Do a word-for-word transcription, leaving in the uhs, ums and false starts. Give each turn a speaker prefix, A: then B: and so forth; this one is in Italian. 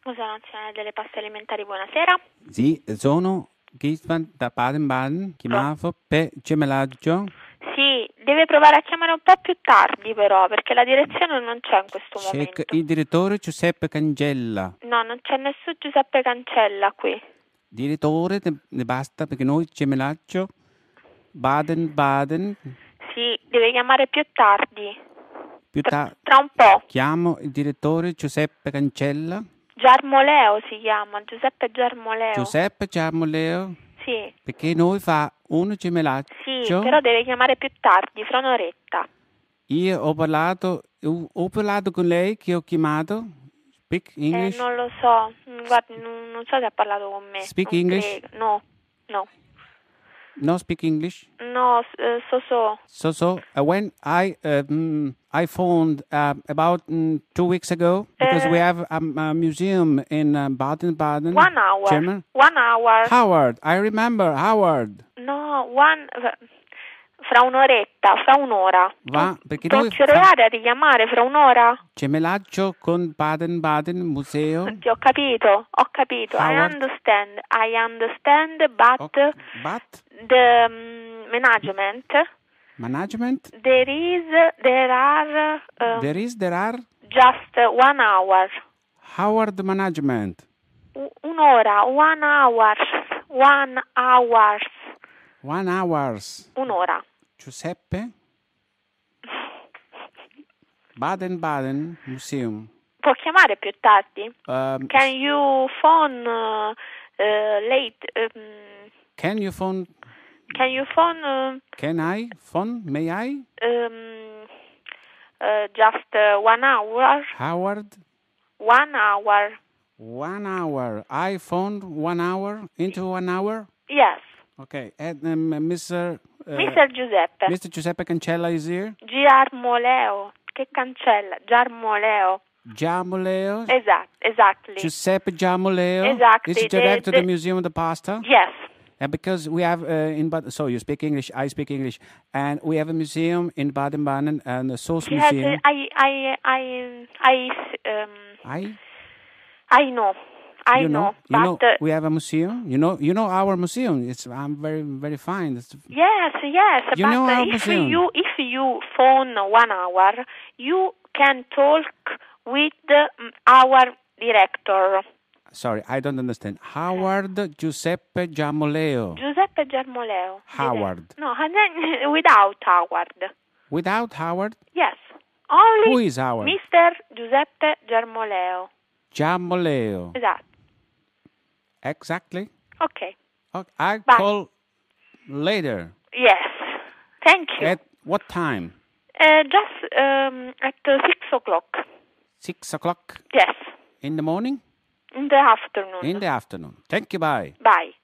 A: Museo Nazionale delle Paste Alimentari, buonasera.
B: Sì, sono Gisvan da Baden-Baden, chiamato per gemellaggio.
A: Sì, deve provare a chiamare un po' più tardi però, perché la direzione non c'è in questo
B: C'è
A: momento.
B: il direttore Giuseppe Cangella.
A: No, non c'è nessun Giuseppe Cancella qui.
B: Direttore, ne, ne basta perché noi gemellaggio Baden-Baden.
A: Sì, deve chiamare più tardi.
B: Più
A: Tra,
B: tardi
A: tra un po'.
B: chiamo il direttore Giuseppe Cancella.
A: Giarmoleo si chiama, Giuseppe Giarmoleo.
B: Giuseppe Giarmoleo.
A: Sì.
B: Perché noi fa un gemellaggio.
A: Sì, però deve chiamare più tardi, fra un'oretta.
B: Io ho parlato, ho, ho parlato con lei che ho chiamato. Speak English.
A: Eh, non lo so, guardi, non, non so se ha parlato con me.
B: Speak
A: non
B: English.
A: credo. No, no.
B: No speak English.
A: No, uh, so so.
B: So so. Uh, when I um, I phoned uh, about um, two weeks ago because
A: Uh,
B: we have um, a museum in uh, Baden-Baden.
A: One hour.
B: German.
A: One hour.
B: Howard. I remember Howard.
A: No, one. Fra un'oretta, fra un'ora.
B: Va, perché
A: non
B: noi
A: ci arrivate a richiamare fra un'ora?
B: gemellaggio con Baden-Baden museo.
A: Sì, ho capito, ho capito.
B: Howard.
A: I understand, I understand, but,
B: Okay, but
A: the um, management,
B: management.
A: there is, there are um,
B: There is there are
A: just one hour.
B: Howard management.
A: U- un'ora, one hour, one hours.
B: One hours.
A: Un'ora.
B: Giuseppe. Baden-Baden Museum.
A: Può chiamare più tardi?
B: Um,
A: Can you phone uh, uh, late? Um,
B: can you phone?
A: can you phone uh,
B: Can I phone? May I?
A: um, uh, just uh, one hour?
B: Howard.
A: One hour.
B: One hour. I phoned one hour into one hour.
A: Yes.
B: Okay. And um, Mister Uh,
A: Mister Giuseppe.
B: Mister Giuseppe Cancella is here.
A: Giarmoleo. Che cancella? Giarmoleo.
B: Giamoleo.
A: Esatto, exactly.
B: Giuseppe Giamoleo.
A: Exactly.
B: Is the
A: The-
B: director
A: the-
B: of the Museum of the Pasta.
A: Yes.
B: And because we have uh, in Bad, so you speak English, I speak English, and we have a museum in Baden-Baden and the Sauce
A: Yes,
B: Museum.
A: I, I, I, I, um,
B: I,
A: I know. I
B: you know,
A: know.
B: you know,
A: But uh,
B: we have a museum. You know, you know our museum. It's um, very, very fine. It's,
A: yes, yes.
B: You
A: but
B: know
A: uh,
B: our
A: if
B: museum.
A: you if you phone one hour, you can talk with um, our director,
B: sorry, I don't understand. Howard Giuseppe Giamoleo.
A: Giuseppe Giarmoleo.
B: Howard.
A: No, and then without Howard.
B: Without Howard,
A: Yes. Only
B: who is Howard?
A: Mister Giuseppe Giarmoleo.
B: Giamoleo.
A: Esatto.
B: Exactly.
A: Okay.
B: Okay. I
A: Bye.
B: call later.
A: Yes. Thank you.
B: At what time?
A: Uh, just um, at uh, six o'clock.
B: Six o'clock
A: Yes.
B: in the morning?
A: In the afternoon.
B: In the afternoon. Thank you. Bye.
A: Bye.